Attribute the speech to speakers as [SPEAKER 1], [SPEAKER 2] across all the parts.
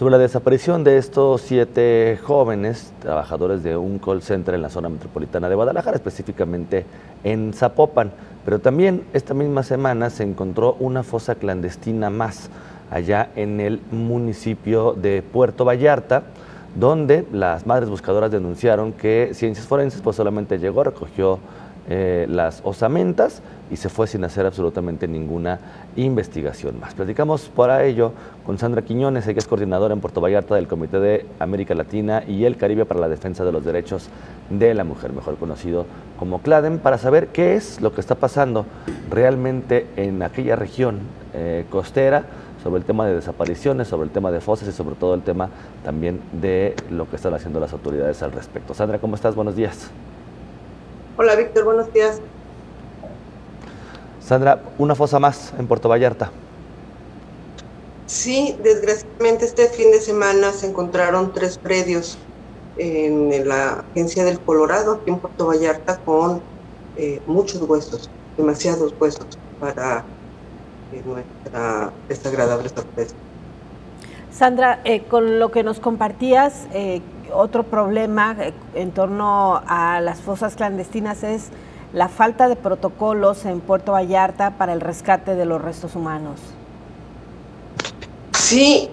[SPEAKER 1] sobre la desaparición de estos 7 jóvenes trabajadores de un call center en la zona metropolitana de Guadalajara, específicamente en Zapopan. Pero también esta misma semana se encontró una fosa clandestina más allá en el municipio de Puerto Vallarta, donde las madres buscadoras denunciaron que Ciencias Forenses pues solamente llegó, recogió las osamentas y se fue sin hacer absolutamente ninguna investigación más. Platicamos para ello con Sandra Quiñones, ella es coordinadora en Puerto Vallarta del Comité de América Latina y el Caribe para la Defensa de los Derechos de la Mujer, mejor conocido como CLADEM, para saber qué es lo que está pasando realmente en aquella región costera, sobre el tema de desapariciones, sobre el tema de fosas y sobre todo el tema también de lo que están haciendo las autoridades al respecto. Sandra, ¿cómo estás? Buenos días.
[SPEAKER 2] Hola, Víctor, buenos días.
[SPEAKER 1] Sandra, una fosa más en Puerto Vallarta.
[SPEAKER 2] Sí, desgraciadamente este fin de semana se encontraron 3 predios en la agencia del Colorado, aquí en Puerto Vallarta, con muchos huesos, demasiados huesos para nuestra desagradable sorpresa.
[SPEAKER 3] Sandra, con lo que nos compartías, otro problema en torno a las fosas clandestinas es la falta de protocolos en Puerto Vallarta para el rescate de los restos humanos.
[SPEAKER 2] Sí,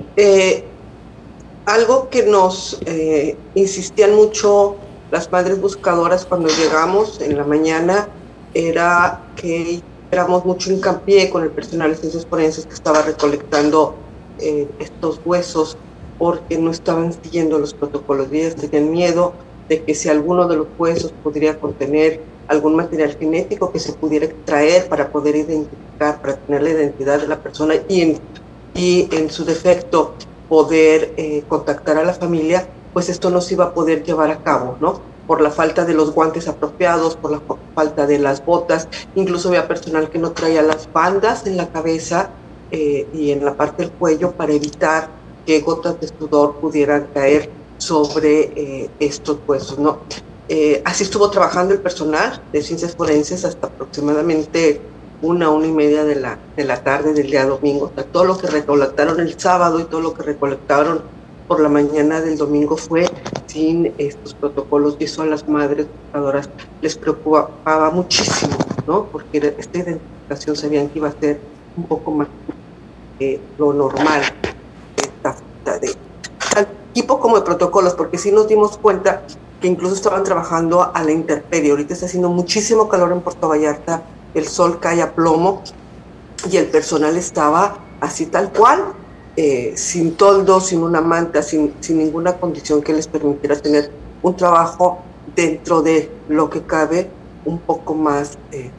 [SPEAKER 2] algo que nos insistían mucho las madres buscadoras cuando llegamos en la mañana era que éramos mucho hincapié con el personal de Ciencias Forenses que estaba recolectando estos huesos porque no estaban siguiendo los protocolos y ellas tenían miedo de que si alguno de los huesos podría contener algún material genético que se pudiera extraer para poder identificar, para tener la identidad de la persona y en su defecto poder contactar a la familia, pues esto no se iba a poder llevar a cabo, ¿no? Por la falta de los guantes apropiados, por la falta de las botas, incluso había personal que no traía las bandas en la cabeza y en la parte del cuello para evitar que gotas de sudor pudieran caer sobre estos huesos, ¿no? Así estuvo trabajando el personal de Ciencias Forenses hasta aproximadamente 1:30 de la tarde del día domingo. O sea, todo lo que recolectaron el sábado y todo lo que recolectaron por la mañana del domingo fue sin estos protocolos, y eso a las madres buscadoras les preocupaba muchísimo, ¿no? Porque esta identificación sabían que iba a ser un poco más lo normal, esta falta de tipo como de protocolos, porque sí nos dimos cuenta que incluso estaban trabajando a la intemperie. Ahorita está haciendo muchísimo calor en Puerto Vallarta, el sol cae a plomo y el personal estaba así tal cual, sin toldo, sin una manta, sin ninguna condición que les permitiera tener un trabajo dentro de lo que cabe un poco más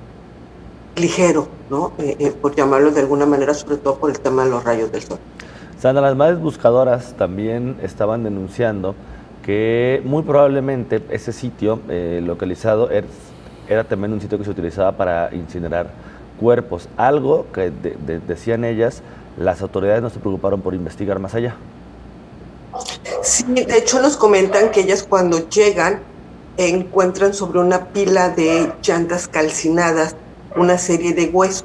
[SPEAKER 2] ligero, ¿no? Por llamarlo de alguna manera, sobre todo por el tema de los rayos del sol.
[SPEAKER 1] Sandra, las madres buscadoras también estaban denunciando que muy probablemente ese sitio localizado era también un sitio que se utilizaba para incinerar cuerpos, algo que decían ellas, las autoridades no se preocuparon por investigar más allá.
[SPEAKER 2] Sí, de hecho nos comentan que ellas cuando llegan encuentran sobre una pila de llantas calcinadas una serie de huesos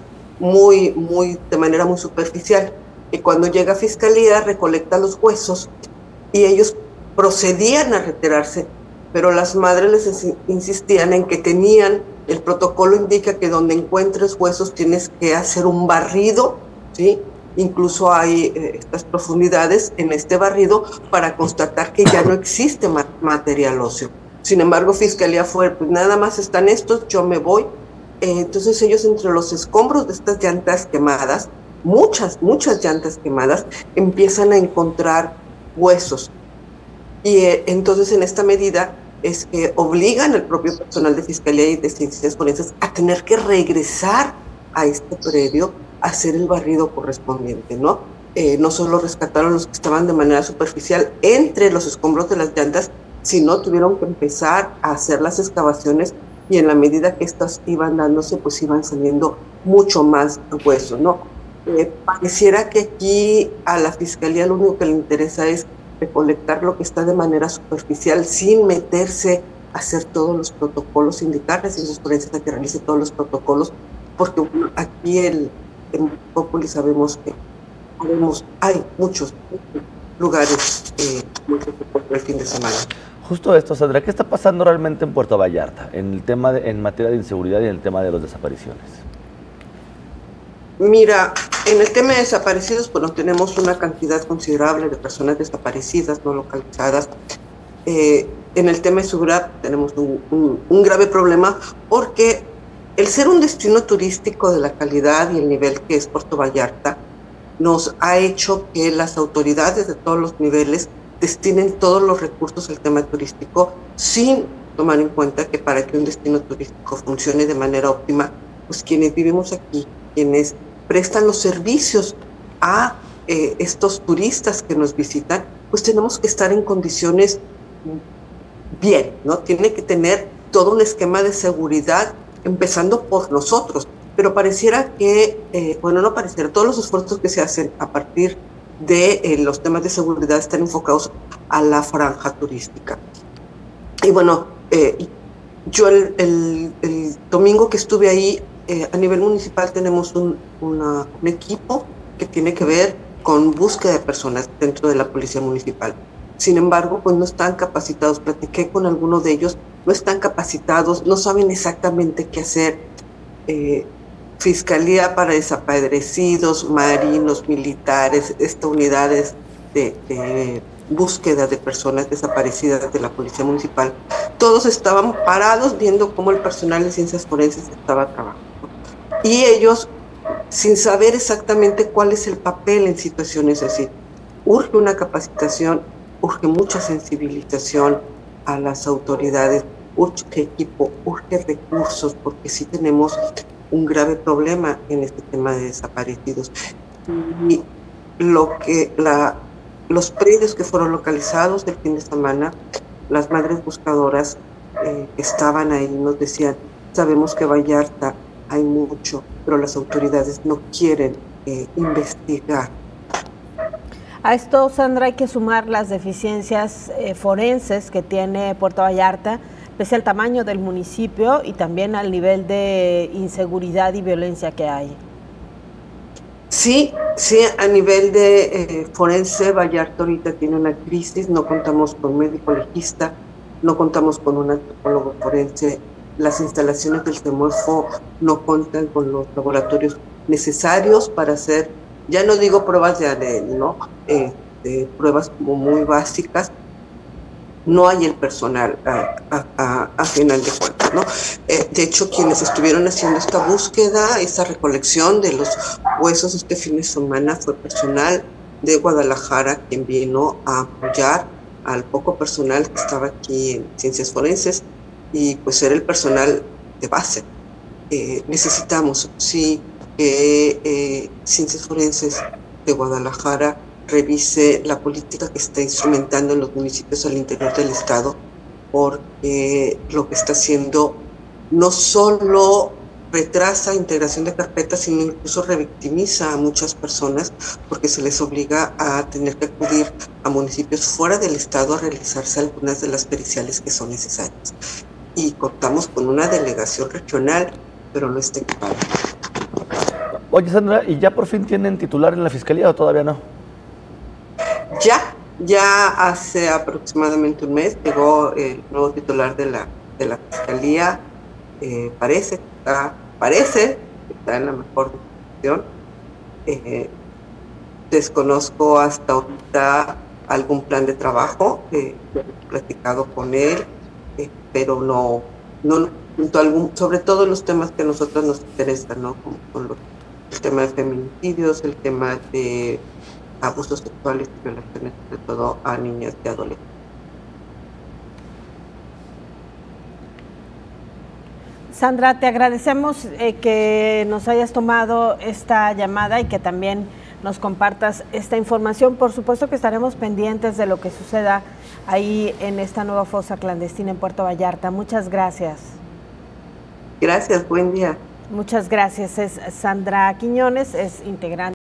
[SPEAKER 2] de manera muy superficial, y cuando llega a Fiscalía recolecta los huesos y ellos procedían a retirarse, pero las madres les insistían en que tenían, el protocolo indica que donde encuentres huesos tienes que hacer un barrido, ¿sí? Incluso hay estas profundidades en este barrido para constatar que ya no existe material óseo. Sin embargo, Fiscalía fue, pues nada más están estos, yo me voy. Entonces ellos entre los escombros de estas llantas quemadas, muchas llantas quemadas, empiezan a encontrar huesos. Y entonces en esta medida es que obligan al propio personal de Fiscalía y de Ciencias Forenses a tener que regresar a este predio a hacer el barrido correspondiente, ¿no? No solo rescataron los que estaban de manera superficial entre los escombros de las llantas, sino tuvieron que empezar a hacer las excavaciones, y en la medida que estas iban dándose, pues iban saliendo mucho más huesos, ¿no? Pareciera que aquí a la Fiscalía lo único que le interesa es recolectar lo que está de manera superficial sin meterse a hacer todos los protocolos, indicarle a Ciencias Forenses a que realice todos los protocolos, porque aquí en Populi sabemos que hay muchos lugares por el fin de semana.
[SPEAKER 1] Justo esto, Sandra, ¿qué está pasando realmente en Puerto Vallarta en materia de inseguridad y en el tema de las desapariciones?
[SPEAKER 2] Mira, en el tema de desaparecidos, bueno, tenemos una cantidad considerable de personas desaparecidas, no localizadas. En el tema de seguridad tenemos un grave problema porque el ser un destino turístico de la calidad y el nivel que es Puerto Vallarta nos ha hecho que las autoridades de todos los niveles destinen todos los recursos al tema turístico sin tomar en cuenta que para que un destino turístico funcione de manera óptima, pues quienes vivimos aquí, quienes prestan los servicios a estos turistas que nos visitan, pues tenemos que estar en condiciones bien, ¿no? Tiene que tener todo un esquema de seguridad, empezando por nosotros, pero pareciera que, no pareciera, todos los esfuerzos que se hacen a partir de los temas de seguridad están enfocados a la franja turística. Y bueno, yo el domingo que estuve ahí, a nivel municipal tenemos un equipo que tiene que ver con búsqueda de personas dentro de la policía municipal. Sin embargo, pues no están capacitados. Platiqué con algunos de ellos, no están capacitados, no saben exactamente qué hacer. Fiscalía para desaparecidos, marinos, militares, unidades de búsqueda de personas desaparecidas de la policía municipal, todos estaban parados viendo cómo el personal de ciencias forenses estaba trabajando. Y ellos, sin saber exactamente cuál es el papel en situaciones así, urge una capacitación, urge mucha sensibilización a las autoridades, urge equipo, urge recursos, porque sí tenemos un grave problema en este tema de desaparecidos. Y los predios que fueron localizados el fin de semana, las madres buscadoras que estaban ahí nos decían, sabemos que Vallarta hay mucho, pero las autoridades no quieren investigar.
[SPEAKER 3] A esto, Sandra, hay que sumar las deficiencias forenses que tiene Puerto Vallarta, pese al tamaño del municipio y también al nivel de inseguridad y violencia que hay.
[SPEAKER 2] Sí, a nivel de forense, Vallarta ahorita tiene una crisis, no contamos con médico legista, no contamos con un antropólogo forense, las instalaciones del CEMOFO no cuentan con los laboratorios necesarios para hacer, ya no digo pruebas de ADN, ¿no? Pruebas como muy básicas. No hay el personal a final de cuentas, ¿no? De hecho, quienes estuvieron haciendo esta búsqueda, esta recolección de los huesos este fin de semana, fue personal de Guadalajara quien vino a apoyar al poco personal que estaba aquí en Ciencias Forenses, y pues era el personal de base. Necesitamos, sí, que Ciencias Forenses de Guadalajara revise la política que está instrumentando en los municipios al interior del estado, porque lo que está haciendo no solo retrasa integración de carpetas, sino incluso revictimiza a muchas personas, porque se les obliga a tener que acudir a municipios fuera del estado a realizarse algunas de las periciales que son necesarias. Y contamos con una delegación regional, pero no está equipada.
[SPEAKER 1] Oye, Sandra, ¿y ya por fin tienen titular en la Fiscalía o todavía no?
[SPEAKER 2] Ya hace aproximadamente un mes llegó el nuevo titular de la Fiscalía. Parece que está en la mejor posición. Desconozco hasta ahorita algún plan de trabajo, he platicado con él, pero no sobre todo los temas que a nosotros nos interesan, ¿no? Como el tema de feminicidios, el tema de abusos sexuales y violaciones, sobre todo a niñas y adolescentes.
[SPEAKER 3] Sandra, te agradecemos que nos hayas tomado esta llamada y que también nos compartas esta información. Por supuesto que estaremos pendientes de lo que suceda ahí en esta nueva fosa clandestina en Puerto Vallarta. Muchas gracias.
[SPEAKER 2] Gracias, buen día.
[SPEAKER 3] Muchas gracias. Es Sandra Quiñones, es integrante